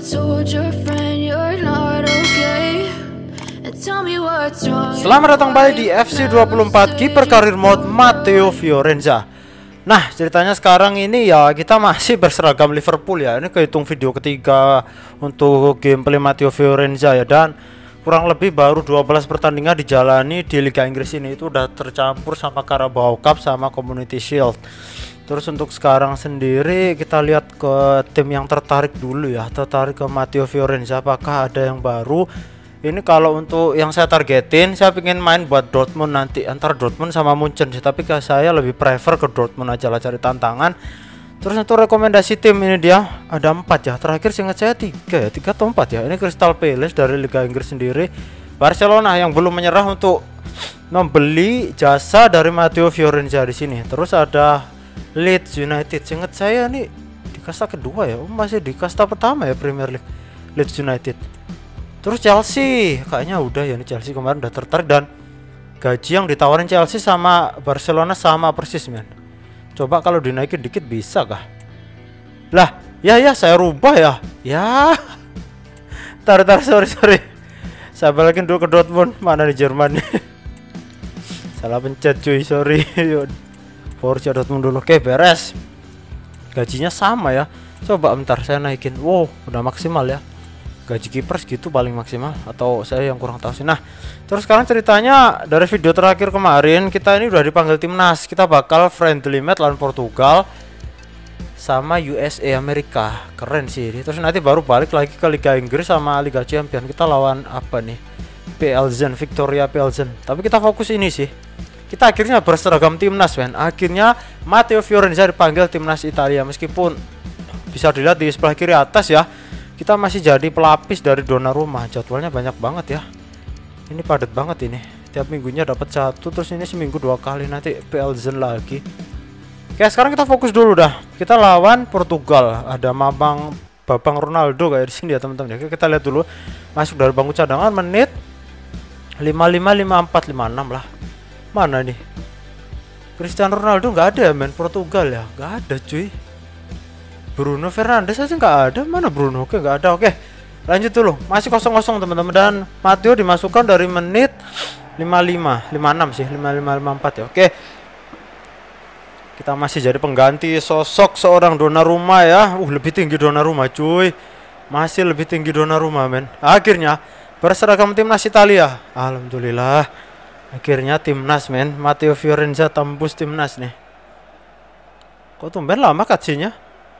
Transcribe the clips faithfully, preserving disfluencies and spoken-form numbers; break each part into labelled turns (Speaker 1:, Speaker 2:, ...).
Speaker 1: Selamat datang kembali di F C dua puluh empat Kiper Karir Mode Matteo Fiorenza. Nah, ceritanya sekarang ini ya kita masih berseragam Liverpool ya. Ini kehitung video ketiga untuk gameplay Matteo Fiorenza ya. Dan kurang lebih baru dua belas pertandingan dijalani di Liga Inggris ini. Itu udah tercampur sama Carabao Cup sama Community Shield. Terus untuk sekarang sendiri kita lihat ke tim yang tertarik dulu ya. Tertarik ke Matteo Fiorenza, apakah ada yang baru? Ini kalau untuk yang saya targetin, saya ingin main buat Dortmund nanti, antara Dortmund sama Munchen sih. Tapi saya lebih prefer ke Dortmund aja lah, cari tantangan. Terus untuk rekomendasi tim ini dia ada empat ya. Terakhir seingat saya tiga ya, tiga atau empat ya. Ini Crystal Palace dari Liga Inggris sendiri, Barcelona yang belum menyerah untuk membeli jasa dari Matteo Fiorenza di sini. Terus ada Leeds United, seingat saya nih di kasta kedua ya, oh, masih di kasta pertama ya Premier League, Leeds United. Terus Chelsea, kayaknya udah ya, ini Chelsea kemarin udah tertarik dan gaji yang ditawarin Chelsea sama Barcelona sama persis men. Coba kalau dinaikin dikit bisa kah? Lah, ya ya saya rubah ya, ya. Tar tar sorry sorry, saya balikin dulu ke Dortmund, mana di Jerman nih. Salah pencet cuy, sorry. Borussia Dortmund dulu. Oke, beres. Gajinya sama ya. Coba bentar saya naikin. Wow, udah maksimal ya. Gaji kiper segitu paling maksimal, atau saya yang kurang tahu sih. Nah, terus sekarang ceritanya dari video terakhir kemarin kita ini udah dipanggil timnas. Kita bakal friendly match lawan Portugal sama U S A Amerika. Keren sih ini. Terus nanti baru balik lagi ke Liga Inggris sama Liga Champions. Kita lawan apa nih? Pilsen, Victoria Pilsen. Tapi kita fokus ini sih. Kita akhirnya berseragam timnas men. Akhirnya Matteo Fiorenza dipanggil timnas Italia. Meskipun bisa dilihat di sebelah kiri atas ya, kita masih jadi pelapis dari Donnarumma. Jadwalnya banyak banget ya. Ini padat banget ini. Tiap minggunya dapat satu, terus ini seminggu dua kali, nanti Pilsen lagi. Oke, sekarang kita fokus dulu dah. Kita lawan Portugal. Ada Mabang Babang Ronaldo kayak di sini ya teman-teman. Oke, kita lihat dulu. Masuk dari bangku cadangan menit lima puluh lima, lima puluh empat, lima puluh enam lah. Mana nih? Cristiano Ronaldo nggak ada ya men, Portugal ya, nggak ada cuy. Bruno Fernandes aja nggak ada, mana Bruno? Oke, nggak ada. Oke, lanjut dulu, masih kosong kosong teman-teman. Dan Matteo dimasukkan dari menit lima puluh lima, lima puluh enam sih, lima puluh lima, lima puluh empat ya. Oke, kita masih jadi pengganti sosok seorang Donnarumma ya. Uh, lebih tinggi Donnarumma cuy, masih lebih tinggi Donnarumma men. Akhirnya berseragam timnas Italia, alhamdulillah. Akhirnya timnas men, Matteo Fiorenza tembus timnas nih. Kok tumben lama kajinya?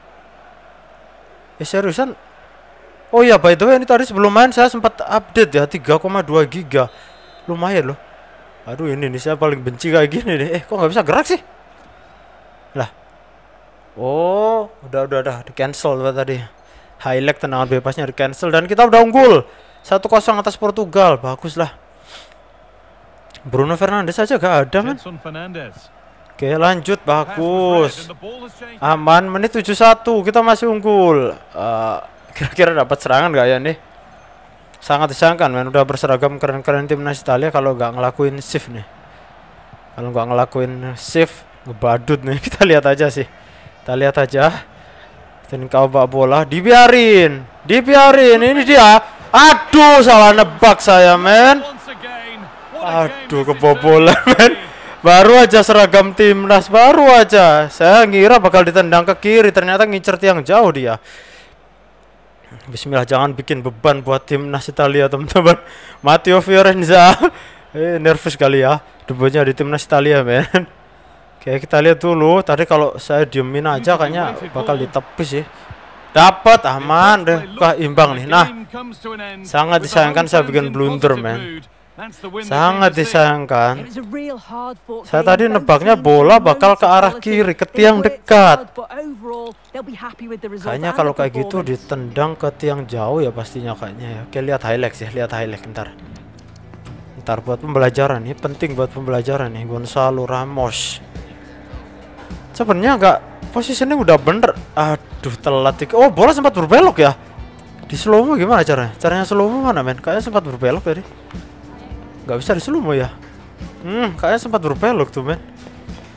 Speaker 1: Eh seriusan? Oh ya by the way, ini tadi sebelum main saya sempat update ya, tiga koma dua giga. Lumayan loh. Aduh ini nih saya paling benci kayak gini nih. Eh kok nggak bisa gerak sih? Lah. Oh, udah udah udah di cancel tadi. Highlight tendangan bebasnya di cancel dan kita udah unggul satu kosong atas Portugal. Bagus lah. Bruno Fernandes aja gak ada man. Oke lanjut, bagus, aman. Menit tujuh puluh satu kita masih unggul. uh, Kira-kira dapat serangan gak ya nih? Sangat disayangkan man, udah berseragam keren-keren timnas Italia kalau nggak ngelakuin shift nih. Kalau nggak ngelakuin shift ngebadut nih. Kita lihat aja sih, kita lihat aja. Dan kau bawa bola dibiarin, dibiarin. Ini dia. Aduh salah nebak saya men. Aduh kebobolan men. Baru aja seragam timnas, baru aja. Saya ngira bakal ditendang ke kiri, ternyata ngincer tiang jauh dia. Bismillah, jangan bikin beban buat timnas Italia teman-teman. Matteo Fiorenza eh, nervous kali ya, debutnya di timnas Italia men. Oke kita lihat dulu. Tadi kalau saya diemin aja kayaknya bakal ditepis sih. Dapat, aman deh. Wah imbang nih. Nah, sangat disayangkan saya bikin blunder men. Sangat disayangkan. Saya tadi nebaknya bola bakal ke arah kiri, ke tiang dekat. Kayaknya kalau kayak gitu ditendang ke tiang jauh ya pastinya kayaknya ya. Oke lihat highlight sih, lihat highlight ntar. Ntar buat pembelajaran, ini penting buat pembelajaran nih. Gonzalo Ramos. Sebenarnya nggak, posisinya udah bener. Aduh telat. Oh bola sempat berbelok ya. Di slow mo gimana caranya? Caranya slow mo mana men? Kayaknya sempat berbelok tadi. Gak bisa di slow mo ya. Hmm, kayaknya sempat berbelok tuh men.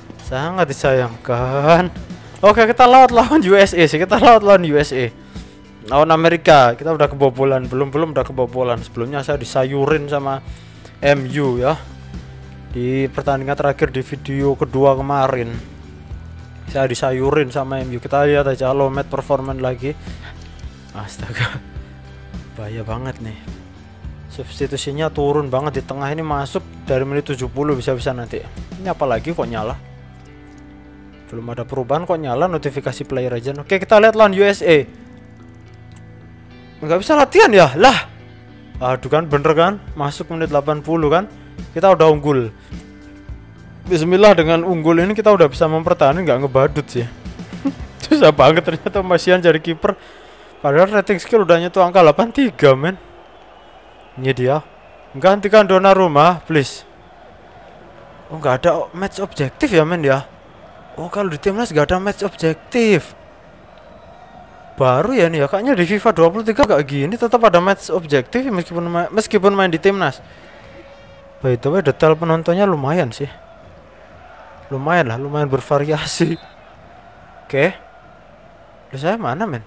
Speaker 1: Sangat disayangkan. Oke kita lawan lawan U S A sih, kita lawan lawan U S A. lawan Amerika. Kita udah kebobolan, belum belum udah kebobolan. Sebelumnya saya disayurin sama M U ya. Di pertandingan terakhir di video kedua kemarin. Saya disayurin sama M U. Kita lihat aja low match performance lagi. Astaga. Bahaya banget nih. Substitusinya turun banget di tengah ini, masuk dari menit tujuh puluh bisa-bisa nanti. Ini apalagi kok nyala? Belum ada perubahan kok nyala notifikasi player aja. Oke, kita lihat lawan U S A. Nggak bisa latihan ya? Lah. Aduh kan bener kan? Masuk menit delapan puluh kan? Kita udah unggul. Bismillah, dengan unggul ini kita udah bisa mempertahankan, nggak ngebadut sih. Susah banget ternyata masihan cari kiper. Padahal rating skill udah nyentuh angka delapan puluh tiga, men. Ini dia. Gantikan Donnarumma, please. Oh, nggak ada match objektif ya, men ya. Oh, kalau di timnas nggak ada match objektif. Baru ya nih ya, kayaknya di FIFA dua puluh tiga gak gini, tetap ada match objektif meskipun ma meskipun main di timnas. By the way, detail penontonnya lumayan sih. Lumayan lah, lumayan bervariasi. Oke. Terus saya mana, men?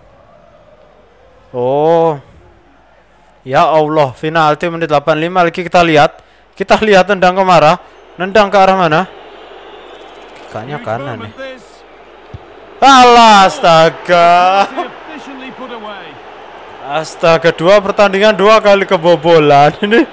Speaker 1: Oh. Ya Allah, penalti menit delapan puluh lima lagi kita lihat. Kita lihat tendang ke marah. Nendang ke arah mana? Kayaknya kanan nih. Alah, astaga. Astaga, dua pertandingan dua kali kebobolan ini.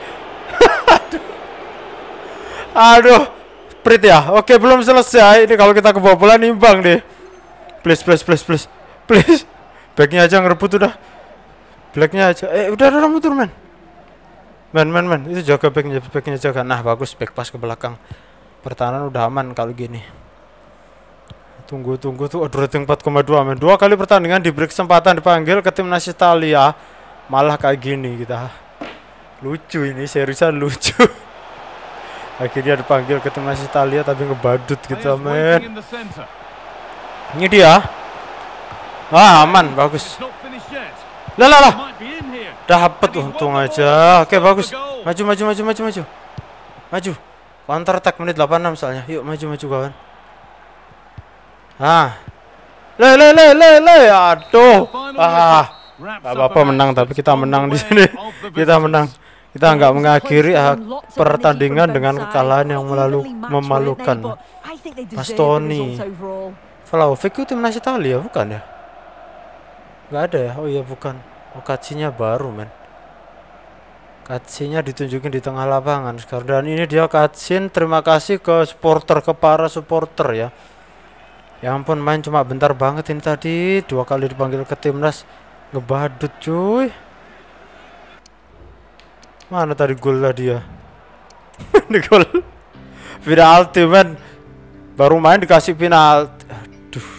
Speaker 1: Aduh, Prit ya. Oke, belum selesai. Ini kalau kita kebobolan imbang deh. Please, please, please, please, please. Backnya aja ngerebut udah. Blacknya aja. Eh, udah udah muter, men. Men, men, men. Itu jaga backnya, backnya jaga. Nah, bagus, back pas ke belakang. Pertahanan udah aman kalau gini. Tunggu, tunggu tuh. Aduh, rating empat koma dua, men. Dua kali pertandingan diberi kesempatan dipanggil ke timnas Italia. Malah kayak gini kita. Lucu ini, seriusan lucu. Akhirnya dipanggil ke timnas Italia tapi ngebadut kita, men. Ini dia. Ah, aman, bagus. Lah lah lah. Dapat, untung aja. Oke, bagus. Maju, maju, maju, maju, maju. Maju. Counter attack menit delapan puluh enam soalnya. Yuk, maju, maju kawan. Ah. Le le le le le. Aduh. Ah. Gak apa-apa menang, tapi kita menang di sini. Kita menang. Kita nggak mengakhiri ah, pertandingan dengan kekalahan yang melalu memalukan. Bastoni. Vlahovic itu timnas Italia bukan ya? Nggak ada ya? Oh iya bukan. Oh, cutscene-nya baru, men. Cutscene-nya ditunjukin di tengah lapangan sekarang. Dan ini dia cutscene. Terima kasih ke supporter, ke para supporter ya. Ya ampun, main cuma bentar banget ini tadi. Dua kali dipanggil ke timnas. Ngebadut cuy. Mana tadi golnya dia? Ini gol. Penalti, men. Baru main dikasih penalti. Aduh.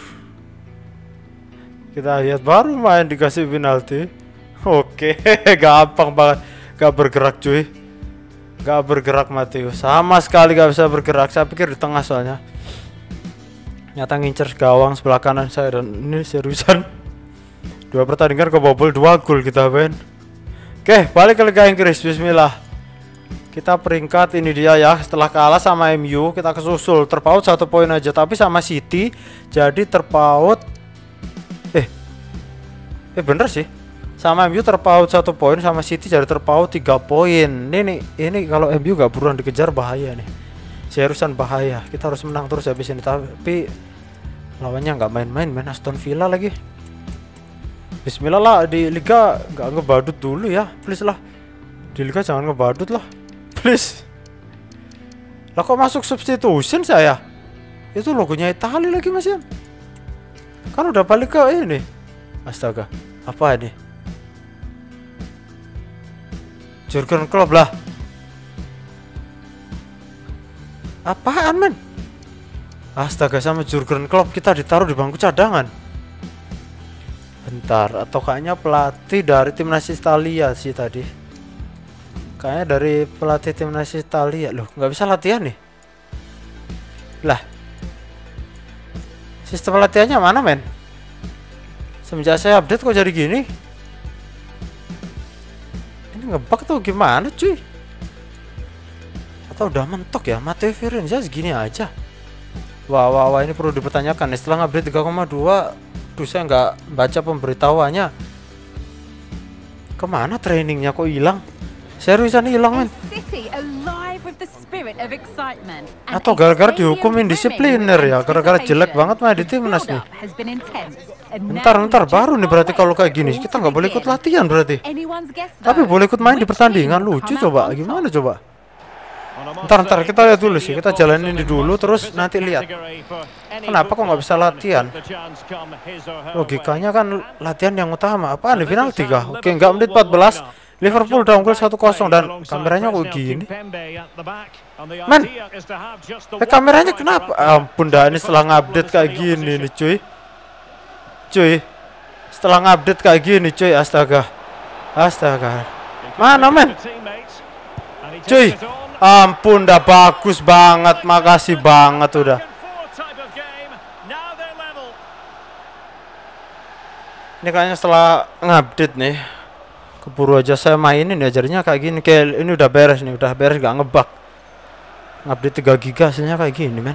Speaker 1: Kita lihat baru main dikasih penalti. Oke, gampang banget. Gak bergerak cuy. Gak bergerak Mateus. Sama sekali gak bisa bergerak. Saya pikir di tengah soalnya. Nyata ngincer gawang sebelah kanan saya. Dan ini seriusan. Dua pertandingan kebobol, dua gol kita, Ben. Oke, balik ke Liga Inggris. Bismillah. Kita peringkat ini dia ya. Setelah kalah sama M U, kita kesusul. Terpaut satu poin aja. Tapi sama City jadi terpaut. Eh Eh bener sih. Sama M U terpaut satu poin, sama City jadi terpaut tiga poin. Ini nih, ini kalau M U gak buruan dikejar bahaya nih. Seriusan bahaya. Kita harus menang terus habis ini. Tapi lawannya nggak main-main, main Aston Villa lagi. Bismillah lah, di Liga nggak ngebadut dulu ya, please lah. Di Liga jangan ngebadut lah, please. Lah kok masuk substitution saya? Itu logonya Italia lagi mas ya. Kan udah balik ke ini. Astaga, apa ini? Jurgen Klopp lah. Apaan men? Astaga, sama Jurgen Klopp kita ditaruh di bangku cadangan. Bentar, atau kayaknya pelatih dari timnas Italia sih tadi. Kayaknya dari pelatih timnas Italia. Loh, nggak bisa latihan nih. Lah, sistem latihannya mana men? Semenjak saya update kok jadi gini? Ini ngebug tuh gimana cuy? Atau udah mentok ya? Matteo Fiorenza segini aja. Wah, wah, wah, ini perlu dipertanyakan. Setelah ngupdate tiga koma dua, duh saya nggak baca pemberitahuannya. Kemana trainingnya kok hilang? Seriusan hilang men? Atau gara-gara dihukumin disipliner ya? Gara-gara jelek banget mah di timnas nih. Bentar, bentar, baru nih berarti kalau kayak gini kita nggak boleh ikut latihan berarti. Tapi boleh ikut main di pertandingan, lucu coba. Gimana coba? Ntar, ntar kita lihat dulu sih, kita jalanin ini dulu terus nanti lihat. Kenapa kok nggak bisa latihan? Logikanya kan latihan yang utama. Apaan nih penalti kah? Oke, nggak menit empat belas. Liverpool udah unggul satu kosong dan kameranya kok gini. Man, eh kameranya kenapa? Ampun dah, ini setelah ngupdate kayak gini nih cuy. Cuy, setelah ngupdate kayak gini cuy, astaga. Astaga. Mana men? Cuy, ampun dah, bagus banget, makasih banget udah. Ini kayaknya setelah ngupdate nih, keburu aja saya mainin ya, jadinya kayak gini. Kayak ini udah beres nih, udah beres gak ngebug. Ngupdate tiga giga hasilnya kayak gini men.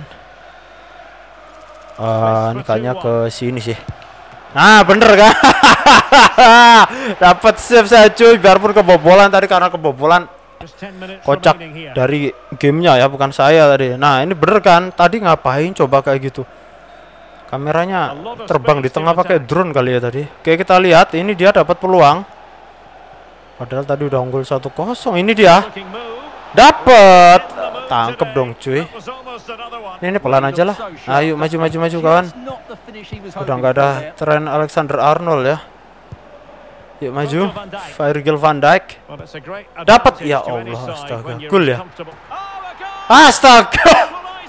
Speaker 1: Uh, ini kayaknya ke sini sih. Nah bener kan? Dapat save saya cuy, biarpun kebobolan tadi karena kebobolan kocak dari gamenya ya, bukan saya tadi. Nah ini bener kan? Tadi ngapain coba kayak gitu? Kameranya terbang di tengah pakai drone kali ya tadi. Oke kita lihat, ini dia dapat peluang. Padahal tadi udah unggul satu kosong. Ini dia dapat, tangkep dong cuy. Ini, ini pelan aja lah. Ayo maju maju maju kawan. Udah nggak ada Trent Alexander-Arnold ya. Yuk maju. Virgil van Dijk dapat, ya Allah, astaga, gol ya. Astaga.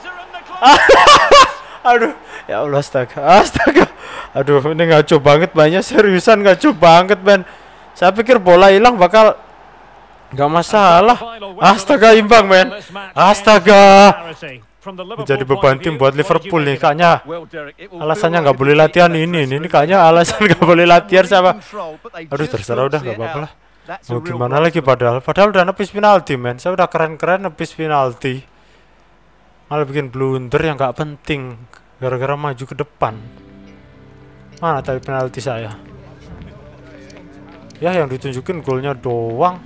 Speaker 1: Aduh, ya Allah, astaga, astaga. Aduh, ini ngaco banget banyak, seriusan ngaco banget men. Saya pikir bola hilang bakal nggak masalah. Astaga, imbang men. Astaga. Menjadi beban tim buat Liverpool nih kayaknya. Alasannya nggak boleh latihan ini, ini, ini kayaknya alasan nggak boleh latihan sama. Aduh, terserah udah, nggak apa-apa lah. Mau gimana lagi padahal, padahal udah nepis penalti men. Saya udah keren-keren nepis penalti, malah bikin blunder yang nggak penting gara-gara maju ke depan. Mana tadi penalti saya? Ya yang ditunjukin golnya doang.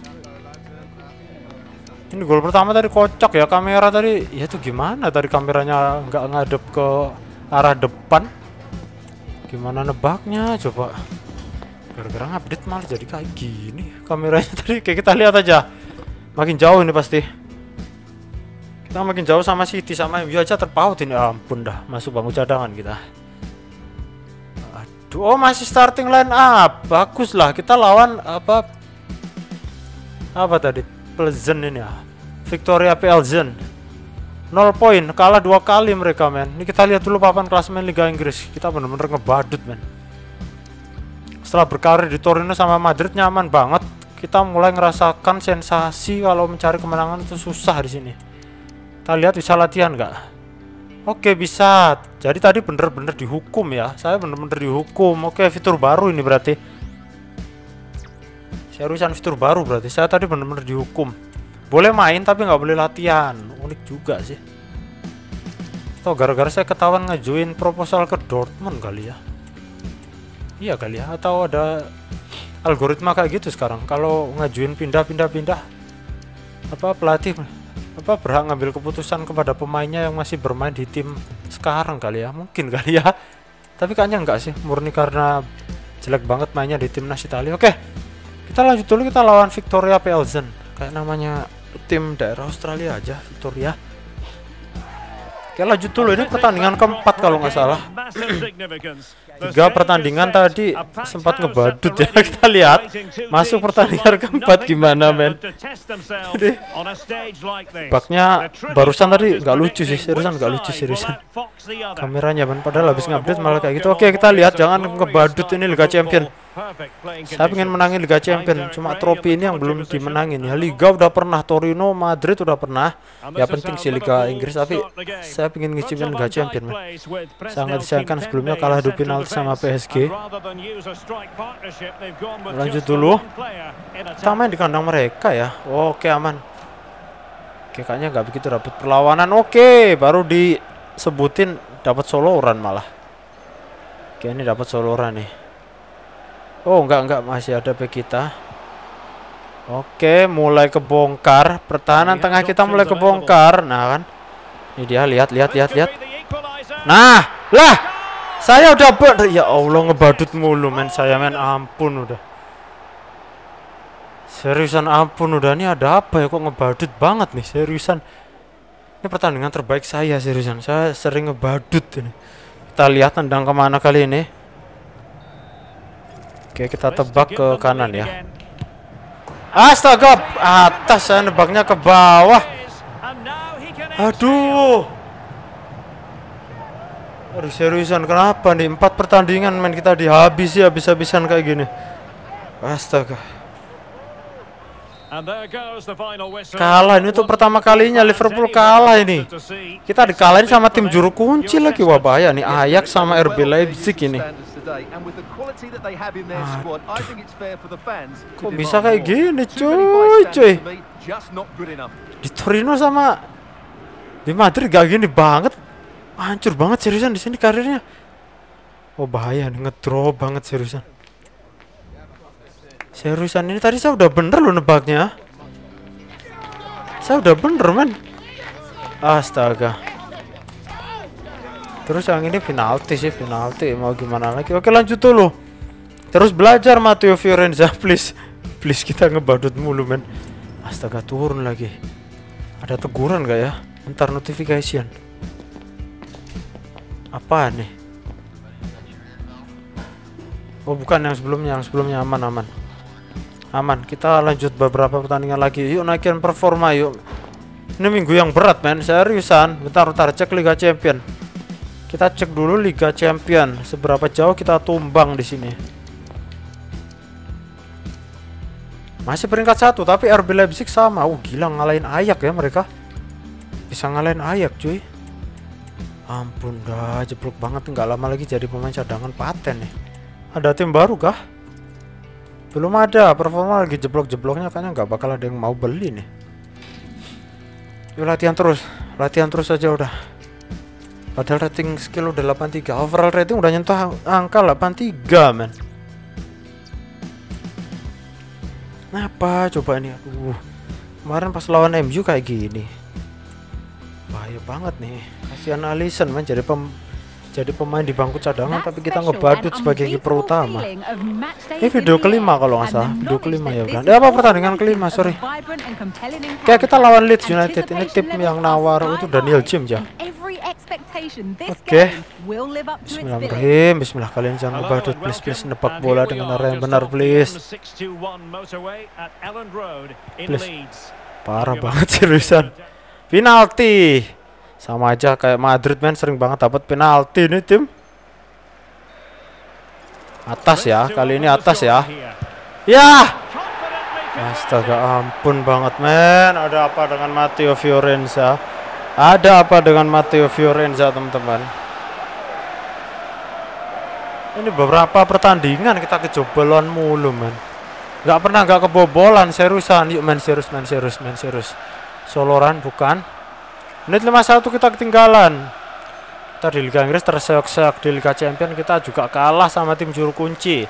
Speaker 1: Ini gol pertama tadi kocak ya, kamera tadi. Ya tuh gimana tadi kameranya nggak ngadep ke arah depan. Gimana nebaknya coba? Gara-gara update malah jadi kayak gini kameranya tadi. Kayak kita lihat aja. Makin jauh ini pasti. Kita makin jauh sama City sama M U aja terpaut ini. Ampun dah, masuk bangku cadangan kita. Aduh, oh masih starting line up. Bagus lah, kita lawan apa? Apa tadi? Pleasant ini ya, Victoria Pleasant. Nol poin, kalah dua kali mereka men. Ini kita lihat dulu papan klasemen Liga Inggris. Kita bener-bener ngebadut men. Setelah berkarir di Torino sama Madrid nyaman banget. Kita mulai ngerasakan sensasi kalau mencari kemenangan itu susah di sini. Kita lihat bisa latihan nggak? Oke bisa. Jadi tadi bener-bener dihukum ya. Saya bener-bener dihukum. Oke, fitur baru ini berarti. Seriusan fitur baru berarti. Saya tadi bener-bener dihukum. Boleh main tapi nggak boleh latihan. Unik juga sih. Atau gara-gara saya ketahuan ngajuin proposal ke Dortmund kali ya. Iya kali ya. Atau ada algoritma kayak gitu sekarang. Kalau ngajuin pindah-pindah-pindah, apa pelatih apa berhak ngambil keputusan kepada pemainnya yang masih bermain di tim sekarang kali ya. Mungkin kali ya. Tapi kayaknya enggak sih. Murni karena jelek banget mainnya di timnas Italia. Oke. Kita lanjut dulu, kita lawan Victoria Pleasant. Kayak namanya tim daerah Australia aja, Victoria. Oke lanjut dulu, ini pertandingan keempat kalau nggak salah. Tiga pertandingan tadi sempat ngebadut ya. Kita lihat masuk pertandingan keempat gimana men. Jadi baknya barusan tadi nggak lucu sih, seriusan nggak lucu seriusan. Kameranya men, padahal habis ngupdate malah kayak gitu. Oke kita lihat, jangan ngebadut, ini Liga Champion. Saya pengen menangin Liga Champion, cuma trofi ini yang belum dimenangin ya. Liga udah pernah, Torino, Madrid udah pernah. Ya penting sih Liga Inggris, tapi saya pengen ngicipin Liga Champion man. Sangat disayangkan sebelumnya kalah adu penalti sama P S G. Lanjut dulu. Kita main di kandang mereka ya. Oke aman. Oke kayaknya nggak begitu dapat perlawanan. Oke baru disebutin dapat soloran malah. Oke ini dapat soloran nih. Oh enggak enggak masih ada back kita. Oke, mulai kebongkar. Pertahanan tengah kita mulai kebongkar. Nah kan, ini dia, lihat, lihat, lihat, lihat. Nah, lah, saya udah ber, ya Allah, ngebadut mulu men saya men, ampun udah. Seriusan ampun udah, ini ada apa ya kok ngebadut banget nih, seriusan. Ini pertandingan terbaik saya, seriusan. Saya sering ngebadut ini. Kita lihat tendang kemana kali ini. Oke, kita tebak ke kanan ya. Astaga, atas, saya nebaknya ke bawah. Aduh. Aduh, seriusan kenapa nih? Empat pertandingan main kita dihabisi habis-habisan kayak gini. Astaga. Kalah ini tuh pertama kalinya Liverpool kalah ini. Kita dikalahin sama tim juru kunci lagi, wah bahaya nih, Ajax sama R B Leipzig ini. Aduh. Kok bisa kayak gini, cuy, cuy. Di Torino sama di Madrid gak gini banget. Hancur banget seriusan di sini karirnya. Oh bahaya nih, ngedrop banget seriusan. Seriusan ini tadi saya udah bener loh nebaknya. Saya udah bener men. Astaga. Terus yang ini penalti sih, penalti. Mau gimana lagi? Oke lanjut dulu. Terus belajar Matteo Fiorenza, please. Please, kita ngebadut mulu men. Astaga, turun lagi. Ada teguran gak ya? Ntar notification. Apa nih? Oh bukan, yang sebelumnya, yang sebelumnya aman aman. Aman, kita lanjut beberapa pertandingan lagi. Yuk naikin performa yuk. Ini minggu yang berat men, seriusan. Bentar bentar cek Liga Champion. Kita cek dulu Liga Champion. Seberapa jauh kita tumbang di sini. Masih peringkat satu, tapi R B Leipzig sama. Oh gila, ngalahin Ajax ya mereka. Bisa ngalahin Ajax cuy. Ampun dah, jeblok banget. Nggak lama lagi jadi pemain cadangan paten nih. Ada tim baru kah? Belum ada, performa lagi jeblok-jebloknya, kayaknya nggak bakal ada yang mau beli nih. Yuk latihan terus, latihan terus aja udah. Padahal rating skill udah delapan puluh tiga, overall rating udah nyentuh angka delapan puluh tiga men. Kenapa coba ini? Aduh, kemarin pas lawan M U kayak gini. Bahaya banget nih. Kasihan Alisson men, jadi pem jadi pemain di bangku cadangan tapi kita ngebadut sebagai kiper utama. Ini video kelima kalau nggak salah, video kelima ya kan. Eh apa pertandingan kelima, sorry. Kayak kita lawan Leeds United, ini tim yang nawar itu Daniel James ya. Oke. Bismillahirrahmanirrahim. Bismillah, kalian jangan ngebadut please, please nebak bola dengan arah yang benar please. Please. Parah banget seriusan. Penalti. Sama aja kayak Madrid men, sering banget dapat penalti nih tim. Atas ya, kali ini atas ya. Ya. Astaga, ampun banget men. Ada apa dengan Matteo Fiorenza? Ada apa dengan Matteo Fiorenza teman-teman? Ini beberapa pertandingan kita kejebolan mulu men. Gak pernah gak kebobolan, seriusan. Yuk men, serius men, serius men, serius. Soloran bukan. Menit lima puluh satu kita ketinggalan. Kita di Liga Inggris terseok-seok, di Liga Champion kita juga kalah sama tim juru kunci.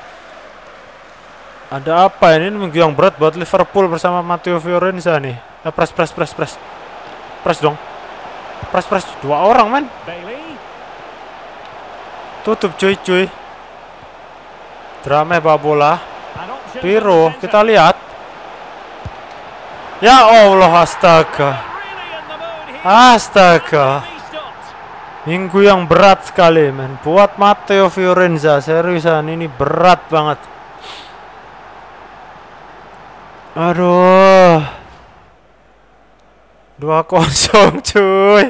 Speaker 1: Ada apa ini? Minggu yang berat buat Liverpool bersama Matteo Fiorenza nih. Eh, press press press press. Press dong. Press press dua orang men. Tutup cuy cuy. Drama bawa bola. Piro, kita lihat. Ya Allah, astaga. Astaga. Minggu yang berat sekali men. Buat Matteo Fiorenza, seriusan ini berat banget. Aduh. dua kosong cuy.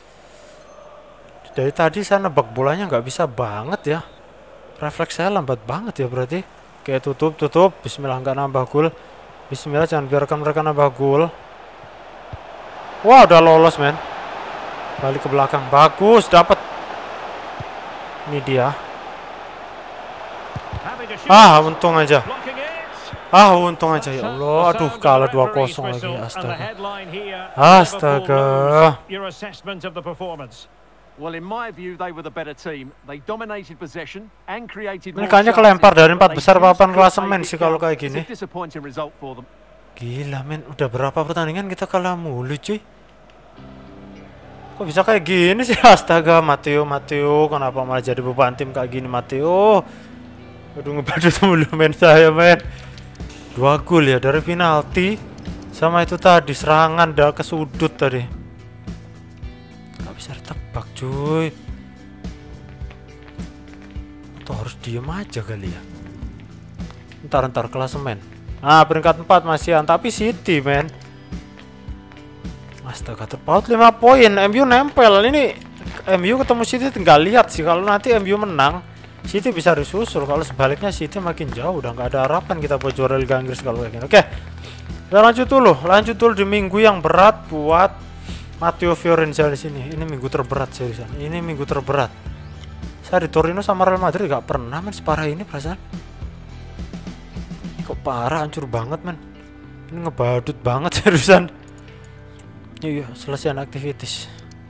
Speaker 1: Dari tadi saya nebak bolanya nggak bisa banget ya. Refleks saya lambat banget ya berarti. Kayak tutup tutup. Bismillah, nggak nambah gol. Bismillah, jangan biarkan mereka nambah gol. Wah, udah lolos men. Balik ke belakang, bagus, dapat. Ini dia. Ah, untung aja. Ah, untung aja ya Allah. Aduh, kalah dua kosong lagi. Astaga. Astaga. Mereka kelempar dari empat besar papan klasemen sih kalau kayak gini. Gila men, udah berapa pertandingan kita kalah mulu cuy. Kok bisa kayak gini sih? Astaga, Matteo, Matteo, kenapa malah jadi beban tim kayak gini, Matteo? Aduh, ngebadut mulu men saya men. Dua gol ya dari penalti, sama itu tadi serangan dah ke sudut tadi. Gak bisa ditebak cuy. Atau harus diem aja kali ya. Ntar-ntar klasemen. Nah, peringkat empat masih tapi City men. Astaga, terpaut lima poin. M U nempel. Ini M U ketemu City tinggal lihat sih. Kalau nanti M U menang, City bisa disusul. Kalau sebaliknya City makin jauh, udah nggak ada harapan kita buat juara Liga Inggris kalau kayak gini. Oke, kita lanjut dulu. Lanjut dulu di minggu yang berat buat Matteo Fiorenza di sini. Ini minggu terberat seriusan. Ini minggu terberat. Saya di Torino sama Real Madrid gak pernah men separah ini perasaan. Ini kok parah, hancur banget men. Ini ngebadut banget seriusan. Yuk, yuk selesaian aktivitas.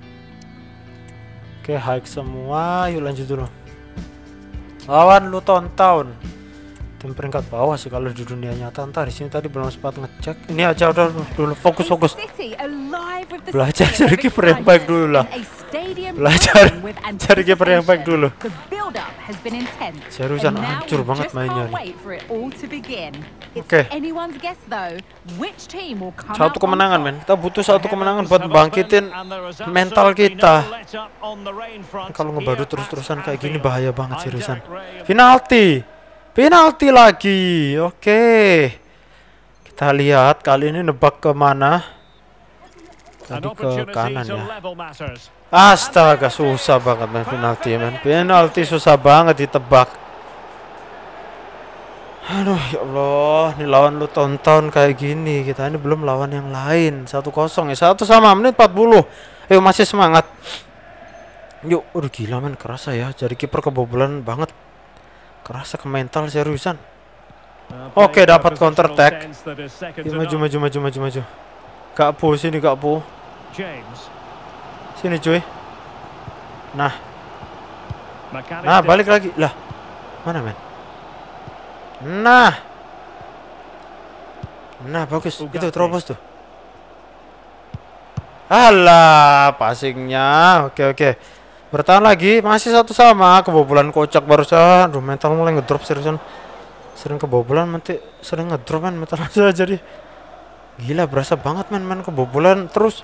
Speaker 1: Oke, hike semua. Yuk lanjut dulu. Lawan Luton Town. Tim peringkat bawah sih kalau di dunia nyata. Ntar di sini tadi belum sempat ngecek. Ini aja udah dulu fokus fokus. Belajar cari kiper yang baik dulu lah. Belajar cari kiper yang baik dulu. Seriusan hancur banget mainnya nih. Oke. Satu kemenangan men. Kita butuh satu kemenangan buat bangkitin mental kita. Kalau ngebadut terus-terusan kayak gini bahaya banget seriusan. Penalti. Penalti lagi. Oke. Kita lihat kali ini nebak kemana. Tadi ke kanan ya. Astaga, susah banget main penalti men. Penalti susah banget ditebak. Aduh ya Allah, ini lawan Luton Town kayak gini. Kita ini belum lawan yang lain. Satu kosong ya, satu sama menit empat puluh. Ayo masih semangat. Yuk, udah gila men, kerasa ya. Jadi kiper kebobolan banget. Kerasa ke mental seriusan. Oke, dapat counter attack. Ya, maju maju maju maju maju. Gak pu sini gak pu. Sini cuy. Nah. Nah, balik lagi. Lah. Mana men? Nah. Nah, bagus. Itu terobos tuh. Alah, passingnya. Oke, oke. Bertahan lagi, masih satu sama. Kebobolan kocak barusan. Aduh, mental mulai ngedrop seriusan. Sering kebobolan nanti sering ngedrop man mental aja jadi. Gila, berasa banget man man kebobolan terus.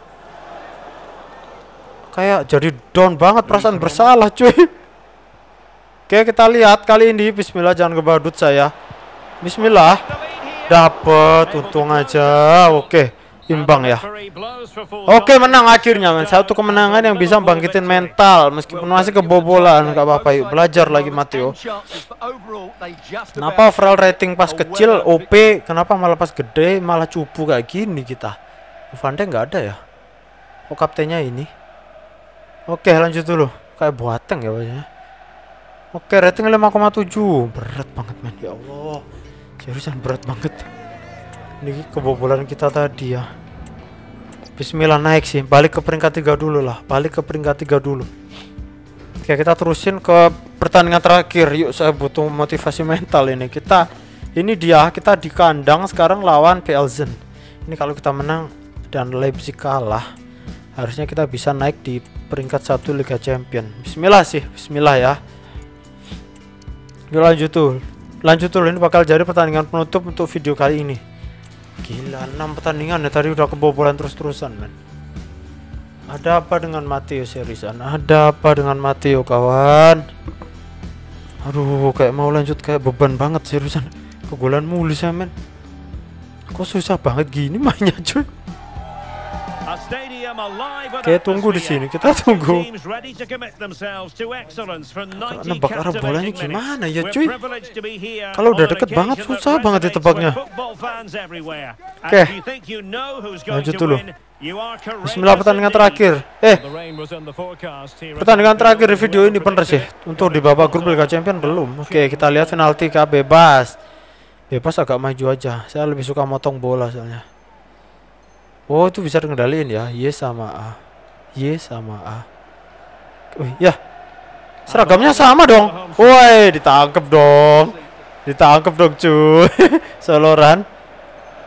Speaker 1: Kayak jadi down banget, perasaan bersalah cuy. Oke, kita lihat kali ini. Bismillah, jangan kebadut saya. Bismillah. Dapat, untung aja. Oke, imbang ya. Oke, menang akhirnya men. Satu kemenangan yang bisa bangkitin mental meskipun masih kebobolan. Gak apa-apa, yuk belajar lagi Matteo. Kenapa overall rating pas kecil O P, kenapa malah pas gede malah cupu kayak gini kita? Van Dijk nggak ada ya? Oh, kaptennya ini. Oke, lanjut dulu. Kayak Boateng ya wajahnya. Oke, rating lima koma tujuh. Berat banget men, ya Allah. Seriusan berat banget. Ini kebobolan kita tadi ya. Bismillah, naik sih. Balik ke peringkat tiga dulu lah. Balik ke peringkat tiga dulu. Oke, kita terusin ke pertandingan terakhir. Yuk, saya butuh motivasi mental ini. Kita ini dia, kita di kandang sekarang lawan Pilsen. Ini kalau kita menang dan Leipzig kalah, harusnya kita bisa naik di peringkat satu Liga Champion. Bismillah sih, bismillah ya. Yuk lanjut tuh. Lanjut tuh, ini bakal jadi pertandingan penutup untuk video kali ini. Gila, enam pertandingan ya tadi udah kebobolan terus-terusan men. Ada apa dengan Matteo seriusan? Ada apa dengan Matteo kawan? Aduh, kayak mau lanjut kayak beban banget seriusan. Kegolan mulu ya men. Kok susah banget gini mainnya cuy. Oke, tunggu di sini, kita tunggu. Nebak arah bolanya gimana ya cuy? Kalau udah deket banget susah banget ditebaknya. Oke, lanjut dulu. Bismillah, pertandingan terakhir. Eh, pertandingan terakhir di video ini bener sih. Untuk di babak grup Liga Champion belum. Oke, kita lihat penalti kah bebas. Bebas agak maju aja. Saya lebih suka motong bola soalnya. Oh, itu bisa ngendaliin ya. Y sama A. Y sama A. Wih, ya. Seragamnya sama dong. Woi, ditangkep dong. Ditangkep dong cuy. Soloran.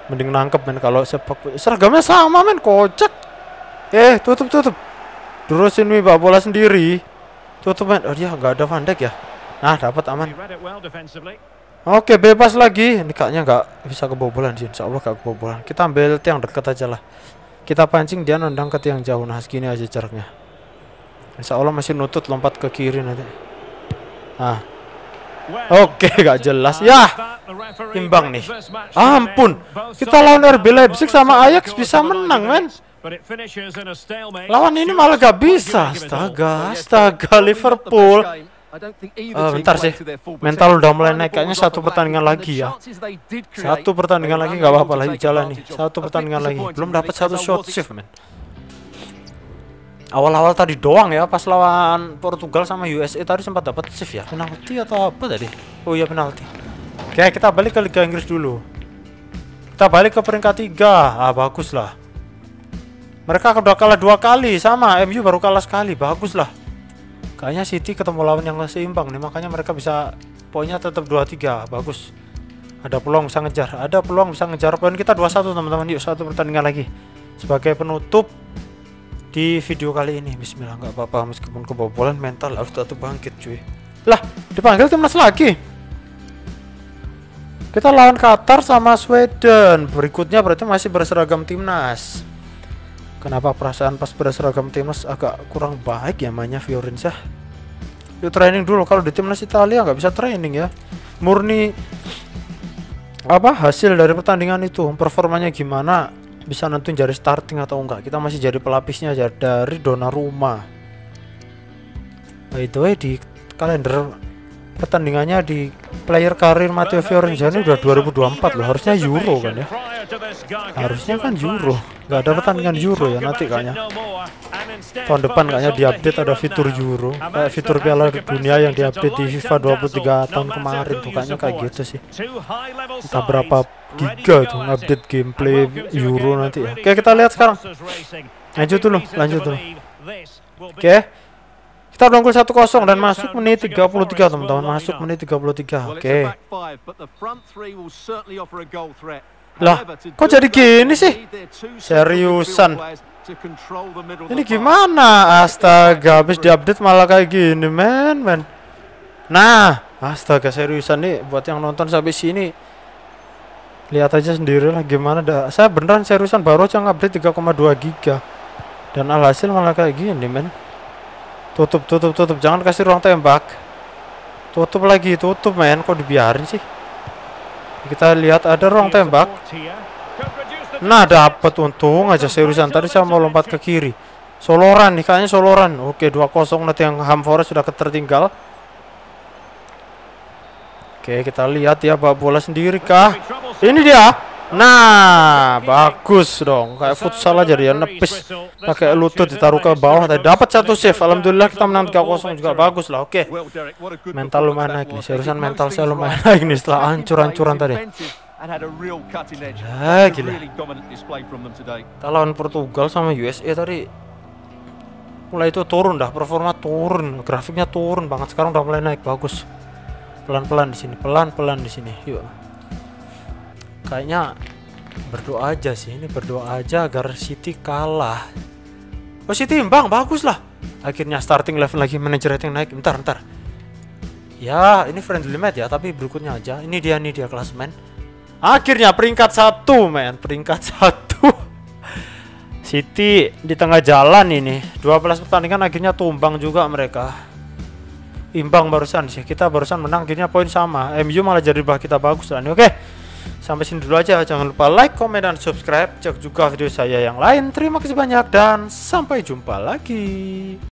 Speaker 1: Mending nangkep men kalau sepak seragamnya sama men, kocak. Eh, tutup tutup. Terusin nih bawa bola sendiri. Tutup men. Oh dia nggak ada Van Dijk ya. Nah, dapat aman. Oke, bebas lagi. Ini kayaknya nggak bisa kebobolan sih. Insya Allah nggak kebobolan. Kita ambil tiang dekat aja lah. Kita pancing dia nendang ke tiang jauh. Nah, segini aja jaraknya. Insya Allah masih nutut lompat ke kiri nanti. Ah. Oke, gak jelas. Ya, imbang nih. Ampun, kita lawan R B Leipzig sama Ajax bisa menang, men. Lawan ini malah gak bisa. Astaga, astaga, Liverpool. Uh, bentar sih, mental udah mulai naik. Kayaknya satu pertandingan lagi ya. Satu pertandingan lagi gak apa-apa lagi jalan nih. Satu pertandingan lagi. Belum dapat satu shot save, men. Awal-awal tadi doang ya, pas lawan Portugal sama U S A tadi sempat dapat save ya, penalti atau apa tadi? Oh iya penalti. Oke, kita balik ke Liga Inggris dulu. Kita balik ke peringkat tiga. Ah bagus lah. Mereka udah kalah dua kali sama M U baru kalah sekali, bagus lah. Kayaknya City ketemu lawan yang seimbang nih, makanya mereka bisa poinnya tetap dua tiga, bagus. Ada peluang bisa ngejar, ada peluang bisa ngejar poin kita dua satu teman-teman. Yuk satu pertandingan lagi sebagai penutup di video kali ini. Bismillah, nggak apa-apa meskipun kebobolan, mental harus tetap bangkit cuy. Lah, dipanggil timnas lagi. Kita lawan Qatar sama Sweden. Berikutnya berarti masih berseragam timnas. Kenapa perasaan pas berseragam timnas agak kurang baik ya mainnya Fiorenza? Yuk training dulu. Kalau di timnas Italia nggak bisa training ya. Murni apa hasil dari pertandingan itu, performanya gimana, bisa nentuin jadi starting atau enggak. Kita masih jadi pelapisnya aja dari Donnarumma. By the way, di kalender pertandingannya di player karir Matteo Fiorenza ini udah dua ribu dua puluh empat loh. Harusnya Euro kan ya. Harusnya kan Euro. Nggak ada pertandingan Euro ya nanti kayaknya. Tahun depan kayaknya diupdate ada fitur Euro. Kayak fitur Piala Dunia yang diupdate di FIFA dua puluh tiga tahun kemarin tuh, kayaknya kayak gitu sih. Entah berapa giga tuh update gameplay Euro nanti ya. Oke, kita lihat sekarang. Lanjut dulu, lanjut dulu. Oke. Kita udah unggul satu kosong dan masuk menit tiga puluh tiga teman-teman, masuk menit tiga puluh tiga. Oke. Lah, kok jadi gini sih? Seriusan. Ini gimana? Astaga, habis diupdate malah kayak gini, men, men. Nah, astaga seriusan nih buat yang nonton sampai sini. Lihat aja sendiri lah gimana dah. Saya beneran seriusan baru aja ngupdate tiga koma dua giga. Dan alhasil malah kayak gini, men. Tutup, tutup, tutup. Jangan kasih ruang tembak. Tutup lagi, tutup, men. Kok dibiarin sih? Kita lihat ada ruang tembak. Nah, dapat, untung aja seriusan. Tadi saya mau lompat ke kiri. Soloran nih, kayaknya Soloran. Oke, dua kosong nanti yang Ham Forest sudah tertinggal. Oke, kita lihat ya, bawa bola sendiri kah? Ini dia. Nah, bagus dong. Kayak futsal aja dia nepis pakai lutut ditaruh ke bawah. Tadi dapat satu save. Alhamdulillah kita menang tiga kosong juga, bagus lah. Oke. Mental lumayan naik nih. Seriusan mental saya lumayan naik nih setelah hancur-hancuran tadi. Nah, gila. Kita lawan Portugal sama U S A tadi mulai itu turun dah, performa turun, grafiknya turun banget. Sekarang udah mulai naik, bagus. Pelan-pelan di sini, pelan-pelan di sini. Yuk. Kayaknya berdoa aja sih, ini berdoa aja agar City kalah. Oh, City imbang, bagus lah. Akhirnya starting level lagi, manager rating naik. Bentar, bentar. Ya, ini friendly match ya, tapi berikutnya aja. Ini dia, ini dia klasemen. Akhirnya peringkat satu, men, peringkat satu. City di tengah jalan ini. dua belas pertandingan akhirnya tumbang juga mereka. Imbang barusan sih, kita barusan menang, akhirnya poin sama. M U malah jadi bah kita bagus lah nih. Oke. Sampai sini dulu aja, jangan lupa like, komen, dan subscribe. Cek juga video saya yang lain. Terima kasih banyak dan sampai jumpa lagi.